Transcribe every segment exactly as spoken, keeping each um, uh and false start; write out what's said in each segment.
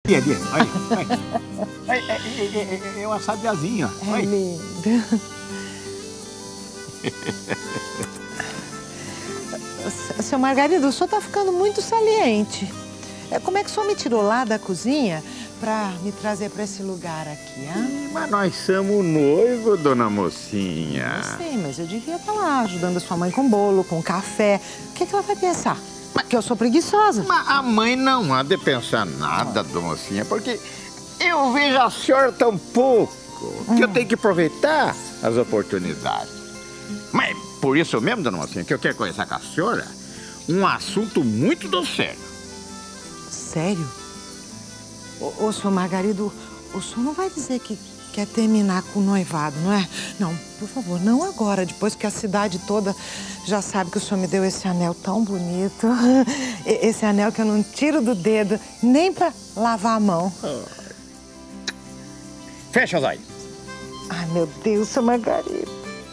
Ali, ali, aí, aí. É uma sabiazinha. É lindo. Seu Margarido, o senhor tá ficando muito saliente. Como é que o senhor me tirou lá da cozinha pra me trazer pra esse lugar aqui, hein? Mas nós somos noivos, dona mocinha. Eu sei, mas eu devia estar lá ajudando a sua mãe com bolo, com café. O que, é que ela vai pensar? Mas... Que eu sou preguiçosa. Mas a mãe não há de pensar nada, dona mocinha, porque eu vejo a senhora tão pouco que hum. eu tenho que aproveitar as oportunidades. Mas por isso mesmo, dona mocinha, que eu quero conversar com a senhora um assunto muito do sério. Sério? Ô, ô, senhor Margarido, o senhor não vai dizer que quer terminar com o noivado, não é? Não, por favor, não agora, depois que a cidade toda já sabe que o senhor me deu esse anel tão bonito. Esse anel que eu não tiro do dedo, nem pra lavar a mão. Fecha os olhos. Ai, meu Deus, senhor Margarido.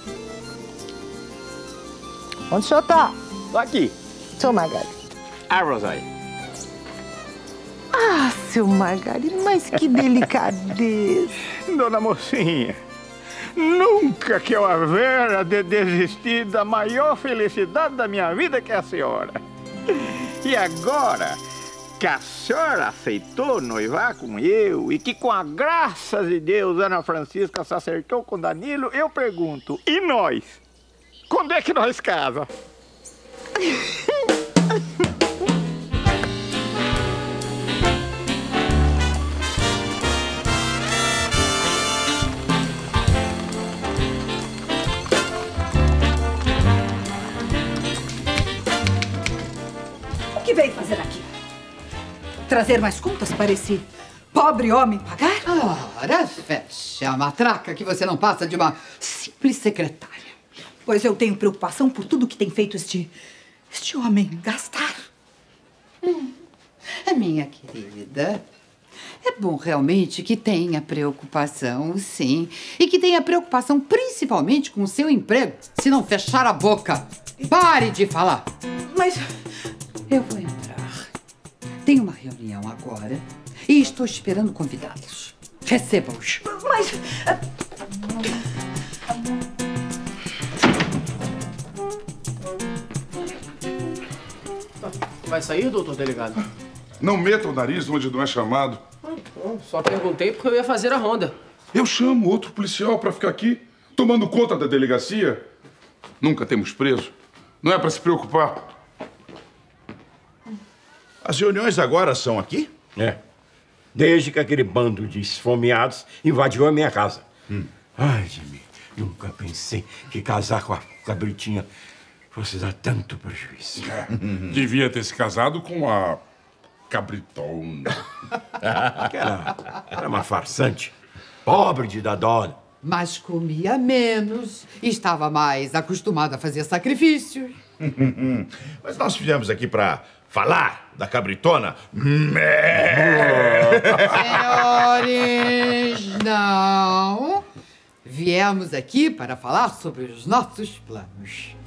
Onde o senhor tá? Tô aqui. Senhor Margarido. Abre os olhos. Ah, seu Margarido, mas que delicadeza. Dona mocinha, nunca que eu havera de desistir da maior felicidade da minha vida, que é a senhora. E agora que a senhora aceitou noivar com eu e que com a graça de Deus Ana Francisca se acertou com Danilo, eu pergunto, e nós? Quando é que nós casamos? O que veio fazer aqui? Trazer mais contas para esse pobre homem pagar? Ora, feche a matraca que você não passa de uma simples secretária. Pois eu tenho preocupação por tudo que tem feito este, este homem gastar. Hum, minha querida, é bom realmente que tenha preocupação, sim. E que tenha preocupação principalmente com o seu emprego. Se não fechar a boca, pare de falar. Mas eu vou entrar. Tenho uma reunião agora e estou esperando convidados. Receba-os. Mas... Vai sair, doutor delegado? Não meta o nariz onde não é chamado. Só perguntei porque eu ia fazer a ronda. Eu chamo outro policial pra ficar aqui, tomando conta da delegacia. Nunca temos preso. Não é pra se preocupar. As reuniões agora são aqui? É. Desde que aquele bando de esfomeados invadiu a minha casa. Hum. Ai, Jimmy, nunca pensei que casar com a cabritinha fosse dar tanto prejuízo. É. Devia ter se casado com a cabritona. Aquela era uma farsante, pobre de dar dó. Mas comia menos e estava mais acostumada a fazer sacrifícios. Mas nós fizemos aqui pra falar da cabritona. Senhores, não. Viemos aqui para falar sobre os nossos planos.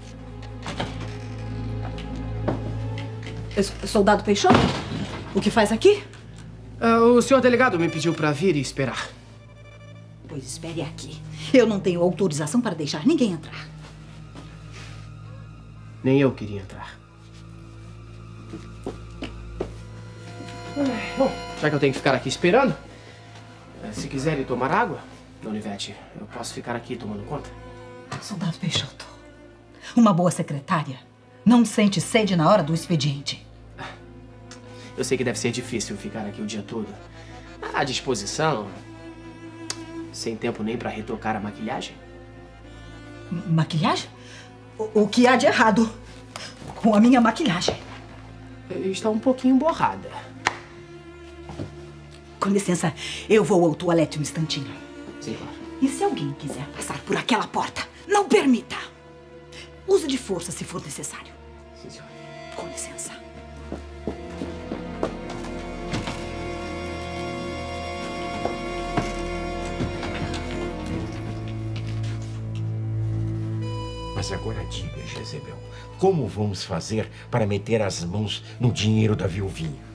Soldado Peixoto, o que faz aqui? Uh, o senhor delegado me pediu para vir e esperar. Pois espere aqui. Eu não tenho autorização para deixar ninguém entrar. Nem eu queria entrar. Bom, já que eu tenho que ficar aqui esperando, se quiserem tomar água, Dona Ivete, eu posso ficar aqui tomando conta? Soldado Peixoto, uma boa secretária não sente sede na hora do expediente. Eu sei que deve ser difícil ficar aqui o dia todo. À disposição, sem tempo nem para retocar a maquilhagem. Maquilhagem? O, o que há de errado com a minha maquilhagem? Está um pouquinho borrada. Com licença, eu vou ao toalete um instantinho. Sim, claro. E se alguém quiser passar por aquela porta, não permita. Use de força se for necessário. Sim, senhora. Com licença. Mas agora diga, Jezebel, como vamos fazer para meter as mãos no dinheiro da viuvinha?